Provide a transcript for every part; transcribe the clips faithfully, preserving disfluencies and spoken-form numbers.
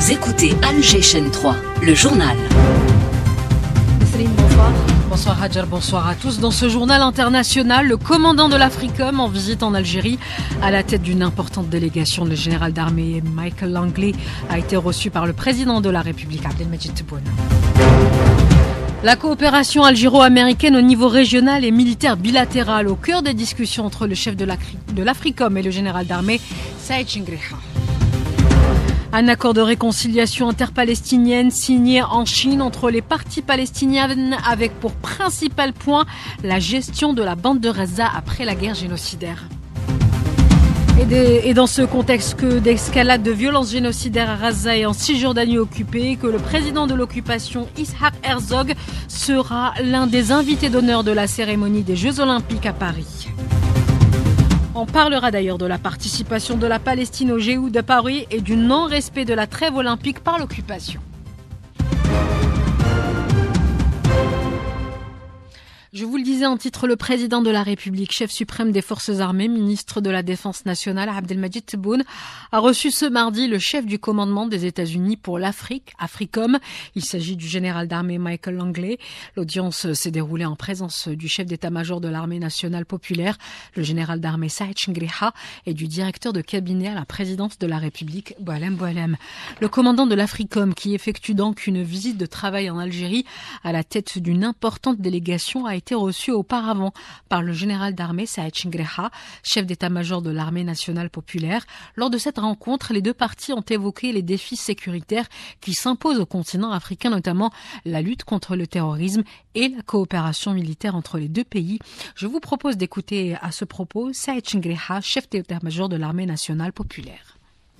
Vous écoutez Alger Chaîne trois, le journal. Bonsoir. Bonsoir Hadjar, bonsoir à tous. Dans ce journal international, le commandant de l'Africom en visite en Algérie à la tête d'une importante délégation. Le général d'armée Michael Langley a été reçu par le président de la République, Abdelmadjid Tebboune. La coopération algéro-américaine au niveau régional et militaire bilatéral au cœur des discussions entre le chef de l'Africom et le général d'armée Saïd Chingrikha. Un accord de réconciliation interpalestinienne signé en Chine entre les parties palestiniennes avec pour principal point la gestion de la bande de Gaza après la guerre génocidaire. Et, des, et dans ce contexte que d'escalade de violences génocidaires à Gaza et en Cisjordanie occupée, que le président de l'occupation Ishaq Herzog sera l'un des invités d'honneur de la cérémonie des Jeux Olympiques à Paris. On parlera d'ailleurs de la participation de la Palestine au G U de Paris et du non-respect de la trêve olympique par l'occupation. Je vous le disais en titre, le président de la République, chef suprême des forces armées, ministre de la Défense nationale, Abdelmadjid Tebboune, a reçu ce mardi le chef du commandement des États-Unis pour l'Afrique, Africom. Il s'agit du général d'armée Michael Langley. L'audience s'est déroulée en présence du chef d'état-major de l'armée nationale populaire, le général d'armée Saïd Chingrikha, et du directeur de cabinet à la présidence de la République, Boualem Boualem. Le commandant de l'Africom, qui effectue donc une visite de travail en Algérie à la tête d'une importante délégation, a été reçu auparavant par le général d'armée Saïd Chingrikha, chef d'état-major de l'armée nationale populaire. Lors de cette rencontre, les deux parties ont évoqué les défis sécuritaires qui s'imposent au continent africain, notamment la lutte contre le terrorisme et la coopération militaire entre les deux pays. Je vous propose d'écouter à ce propos Saïd Chingrikha, chef d'état-major de l'armée nationale populaire.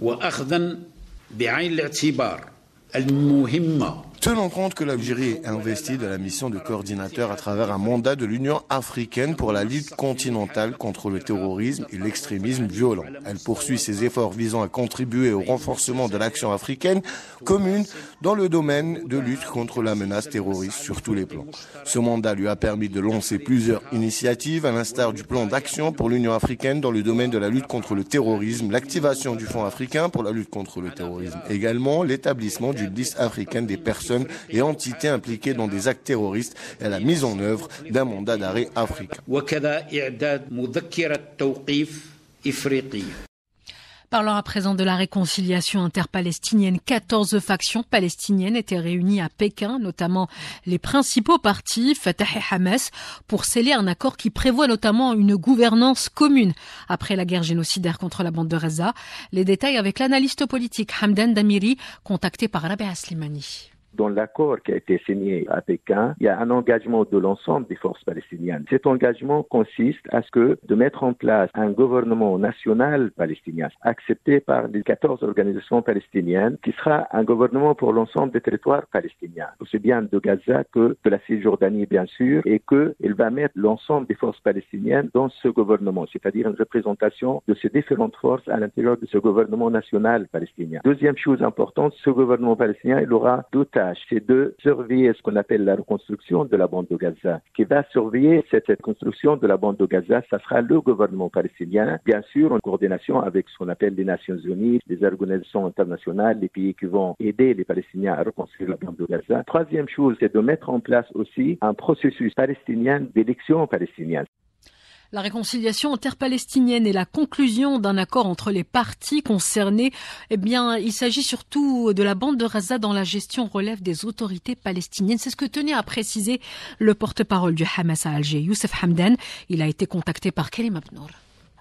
Tenons compte que l'Algérie est investie de la mission de coordinateur à travers un mandat de l'Union africaine pour la lutte continentale contre le terrorisme et l'extrémisme violent. Elle poursuit ses efforts visant à contribuer au renforcement de l'action africaine commune dans le domaine de lutte contre la menace terroriste sur tous les plans. Ce mandat lui a permis de lancer plusieurs initiatives, à l'instar du plan d'action pour l'Union africaine dans le domaine de la lutte contre le terrorisme, l'activation du Fonds africain pour la lutte contre le terrorisme, également l'établissement d'une liste africaine des personnes et entités impliquées dans des actes terroristes et la mise en œuvre d'un mandat d'arrêt africain. Parlant à présent de la réconciliation interpalestinienne, quatorze factions palestiniennes étaient réunies à Pékin, notamment les principaux partis, Fatah et Hamas, pour sceller un accord qui prévoit notamment une gouvernance commune après la guerre génocidaire contre la bande de Gaza. Les détails avec l'analyste politique Hamdan Damiri, contacté par Rabia Slimani. Dans l'accord qui a été signé à Pékin, il y a un engagement de l'ensemble des forces palestiniennes. Cet engagement consiste à ce que de mettre en place un gouvernement national palestinien accepté par les quatorze organisations palestiniennes qui sera un gouvernement pour l'ensemble des territoires palestiniens, aussi bien de Gaza que de la Cisjordanie bien sûr, et qu'il va mettre l'ensemble des forces palestiniennes dans ce gouvernement, c'est-à-dire une représentation de ces différentes forces à l'intérieur de ce gouvernement national palestinien. Deuxième chose importante, ce gouvernement palestinien, il aura deux tâches. C'est de surveiller ce qu'on appelle la reconstruction de la bande de Gaza. Qui va surveiller cette, cette construction de la bande de Gaza, ça sera le gouvernement palestinien, bien sûr en coordination avec ce qu'on appelle les Nations Unies, les organisations internationales, les pays qui vont aider les Palestiniens à reconstruire la bande de Gaza. Troisième chose, c'est de mettre en place aussi un processus palestinien d'élection palestinienne. La réconciliation interpalestinienne et la conclusion d'un accord entre les parties concernées, eh bien, il s'agit surtout de la bande de Gaza dont la gestion relève des autorités palestiniennes. C'est ce que tenait à préciser le porte-parole du Hamas à Alger, Youssef Hamdan. Il a été contacté par Karim Abnour.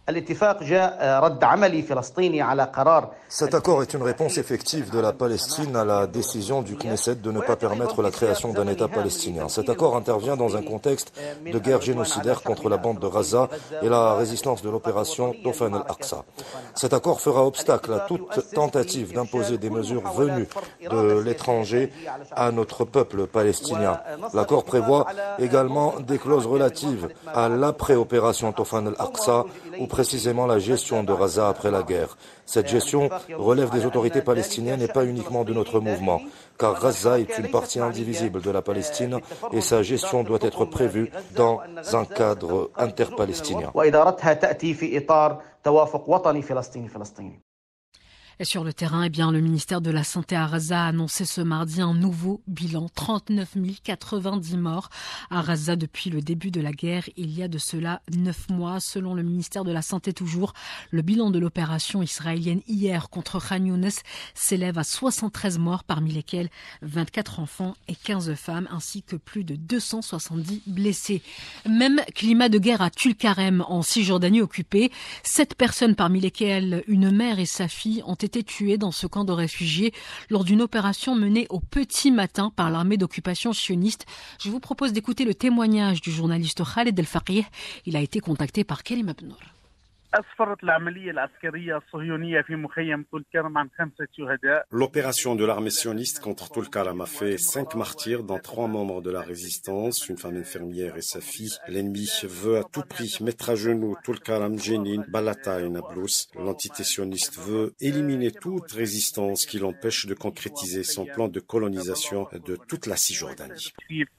Cet accord est une réponse effective de la Palestine à la décision du Knesset de ne pas permettre la création d'un État palestinien. Cet accord intervient dans un contexte de guerre génocidaire contre la bande de Gaza et la résistance de l'opération Tofan al-Aqsa. Cet accord fera obstacle à toute tentative d'imposer des mesures venues de l'étranger à notre peuple palestinien. L'accord prévoit également des clauses relatives à l'après-opération Tofan al-Aqsa ou précisément la gestion de Gaza après la guerre. Cette gestion relève des autorités palestiniennes et pas uniquement de notre mouvement, car Gaza est une partie indivisible de la Palestine et sa gestion doit être prévue dans un cadre interpalestinien. Et sur le terrain, eh bien, le ministère de la Santé à Gaza a annoncé ce mardi un nouveau bilan, trente-neuf mille quatre-vingt-dix morts à Gaza depuis le début de la guerre, il y a de cela neuf mois. Selon le ministère de la Santé toujours, le bilan de l'opération israélienne hier contre Khan Younes s'élève à soixante-treize morts, parmi lesquels vingt-quatre enfants et quinze femmes, ainsi que plus de deux cent soixante-dix blessés. Même climat de guerre à Tulkarem, en Cisjordanie occupée. Sept personnes, parmi lesquelles une mère et sa fille, ont été été tués dans ce camp de réfugiés lors d'une opération menée au petit matin par l'armée d'occupation sioniste. Je vous propose d'écouter le témoignage du journaliste Khaled El-Faqih. Il a été contacté par Karim Abnour. L'opération de l'armée sioniste contre Tulkarem a fait cinq martyrs, dont trois membres de la résistance, une femme infirmière et sa fille. L'ennemi veut à tout prix mettre à genoux Tulkarem, Jenin, Balata et Nablus. L'entité sioniste veut éliminer toute résistance qui l'empêche de concrétiser son plan de colonisation de toute la Cisjordanie.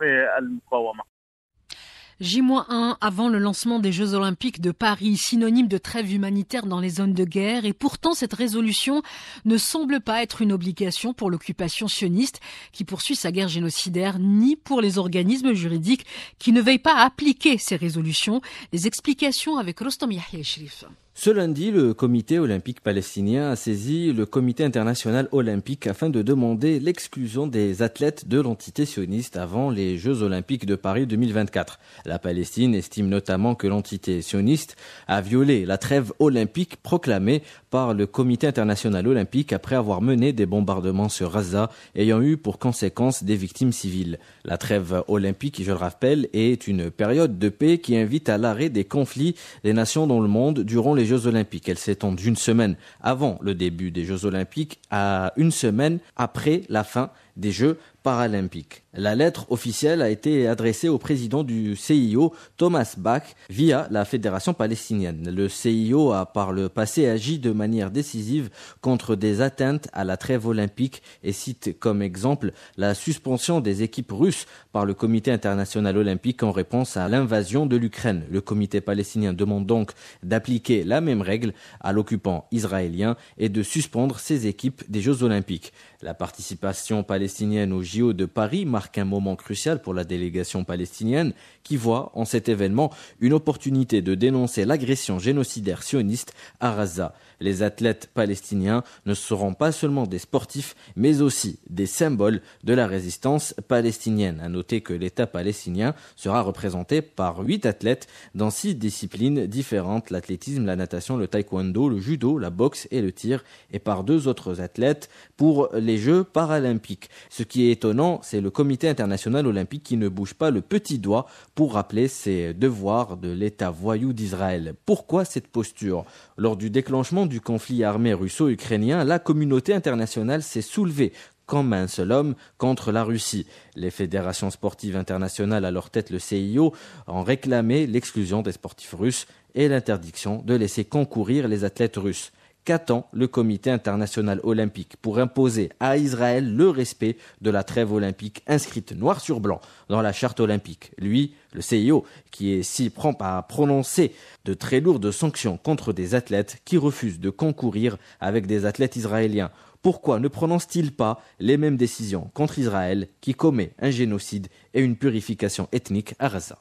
J un avant le lancement des Jeux Olympiques de Paris, synonyme de trêve humanitaire dans les zones de guerre. Et pourtant, cette résolution ne semble pas être une obligation pour l'occupation sioniste qui poursuit sa guerre génocidaire, ni pour les organismes juridiques qui ne veillent pas à appliquer ces résolutions. Les explications avec Rostom Yahya Shrif. Ce lundi, le comité olympique palestinien a saisi le comité international olympique afin de demander l'exclusion des athlètes de l'entité sioniste avant les Jeux olympiques de Paris deux mille vingt-quatre. La Palestine estime notamment que l'entité sioniste a violé la trêve olympique proclamée par le comité international olympique après avoir mené des bombardements sur Gaza ayant eu pour conséquence des victimes civiles. La trêve olympique, je le rappelle, est une période de paix qui invite à l'arrêt des conflits des nations dans le monde durant les Jeux olympiques. Elle s'étend d'une semaine avant le début des Jeux olympiques à une semaine après la fin des Jeux paralympiques. La lettre officielle a été adressée au président du C I O, Thomas Bach, via la Fédération palestinienne. Le C I O a par le passé agi de manière décisive contre des atteintes à la trêve olympique et cite comme exemple la suspension des équipes russes par le Comité international olympique en réponse à l'invasion de l'Ukraine. Le comité palestinien demande donc d'appliquer la même règle à l'occupant israélien et de suspendre ses équipes des Jeux olympiques. La participation palestinienne aux J O de Paris marque un moment crucial pour la délégation palestinienne qui voit en cet événement une opportunité de dénoncer l'agression génocidaire sioniste à Gaza. Les athlètes palestiniens ne seront pas seulement des sportifs, mais aussi des symboles de la résistance palestinienne. À noter que l'État palestinien sera représenté par huit athlètes dans six disciplines différentes, l'athlétisme, la natation, le taekwondo, le judo, la boxe et le tir, et par deux autres athlètes pour les Jeux paralympiques. Ce qui est étonnant, c'est le comité international olympique qui ne bouge pas le petit doigt pour rappeler ses devoirs de l'État voyou d'Israël. Pourquoi cette posture ? Lors du déclenchement du conflit armé russo-ukrainien, la communauté internationale s'est soulevée comme un seul homme contre la Russie. Les fédérations sportives internationales, à leur tête le C I O, ont réclamé l'exclusion des sportifs russes et l'interdiction de laisser concourir les athlètes russes. Qu'attend le comité international olympique pour imposer à Israël le respect de la trêve olympique inscrite noir sur blanc dans la charte olympique? Lui, le C I O, qui est si prompt à prononcer de très lourdes sanctions contre des athlètes qui refusent de concourir avec des athlètes israéliens. Pourquoi ne prononce-t-il pas les mêmes décisions contre Israël qui commet un génocide et une purification ethnique à Gaza?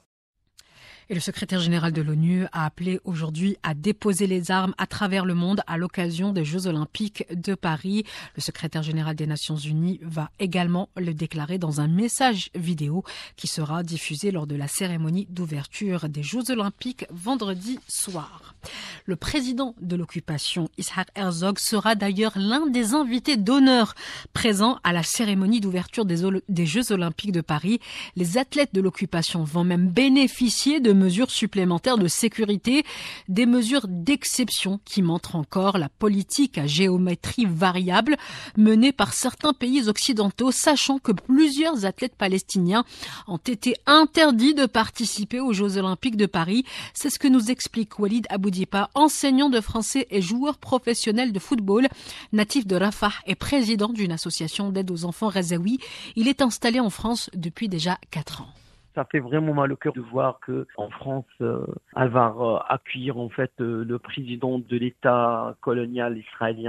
Et le secrétaire général de l'ONU a appelé aujourd'hui à déposer les armes à travers le monde à l'occasion des Jeux Olympiques de Paris. Le secrétaire général des Nations Unies va également le déclarer dans un message vidéo qui sera diffusé lors de la cérémonie d'ouverture des Jeux Olympiques vendredi soir. Le président de l'occupation, Yitzhak Herzog, sera d'ailleurs l'un des invités d'honneur présents à la cérémonie d'ouverture des, des Jeux Olympiques de Paris. Les athlètes de l'occupation vont même bénéficier de mesures supplémentaires de sécurité, des mesures d'exception qui montrent encore la politique à géométrie variable menée par certains pays occidentaux, sachant que plusieurs athlètes palestiniens ont été interdits de participer aux Jeux Olympiques de Paris. C'est ce que nous explique Walid Aboudipa, enseignant de français et joueur professionnel de football, natif de Rafah et président d'une association d'aide aux enfants Razaoui. Il est installé en France depuis déjà quatre ans. Ça fait vraiment mal au cœur de voir que en France, euh, elle va euh, accueillir en fait euh, le président de l'État colonial israélien.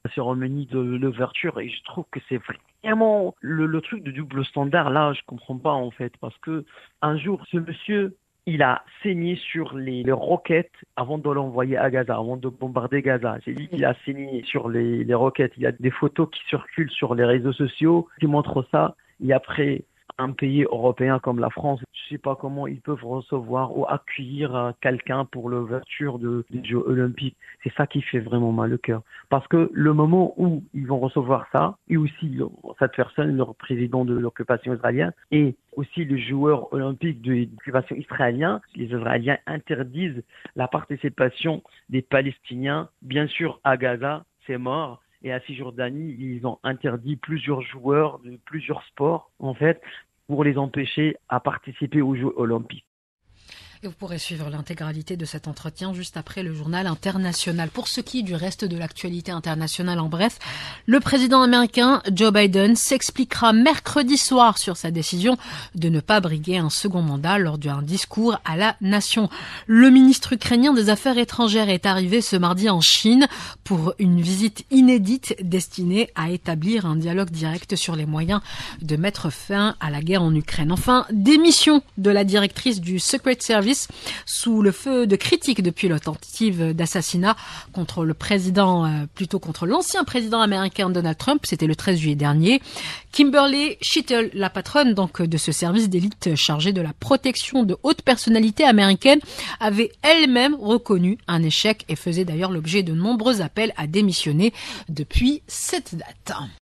la cérémonie de l'ouverture et je trouve que c'est vraiment le, le truc de double standard. Là, je comprends pas en fait parce que un jour, ce monsieur, il a saigné sur les, les roquettes avant de l'envoyer à Gaza, avant de bombarder Gaza. J'ai dit qu'il a saigné sur les, les roquettes. Il y a des photos qui circulent sur les réseaux sociaux qui montrent ça. Et après, un pays européen comme la France, je sais pas comment ils peuvent recevoir ou accueillir quelqu'un pour l'ouverture de, des Jeux Olympiques. C'est ça qui fait vraiment mal au cœur. Parce que le moment où ils vont recevoir ça, et aussi cette personne, le président de l'occupation israélienne, et aussi les joueurs olympiques de l'occupation israélienne, les Israéliens interdisent la participation des Palestiniens, bien sûr à Gaza, c'est mort. Et à Cisjordanie, ils ont interdit plusieurs joueurs de plusieurs sports, en fait, pour les empêcher à participer aux Jeux Olympiques. Et vous pourrez suivre l'intégralité de cet entretien juste après le journal international. Pour ce qui est du reste de l'actualité internationale, en bref, le président américain Joe Biden s'expliquera mercredi soir sur sa décision de ne pas briguer un second mandat lors d'un discours à la nation. Le ministre ukrainien des Affaires étrangères est arrivé ce mardi en Chine pour une visite inédite destinée à établir un dialogue direct sur les moyens de mettre fin à la guerre en Ukraine. Enfin, démission de la directrice du Secret Service sous le feu de critiques depuis la tentative d'assassinat contre le président, euh, plutôt contre l'ancien président américain Donald Trump. C'était le treize juillet dernier. Kimberly Schittle, la patronne donc de ce service d'élite chargé de la protection de hautes personnalités américaines, avait elle-même reconnu un échec et faisait d'ailleurs l'objet de nombreux appels à démissionner depuis cette date.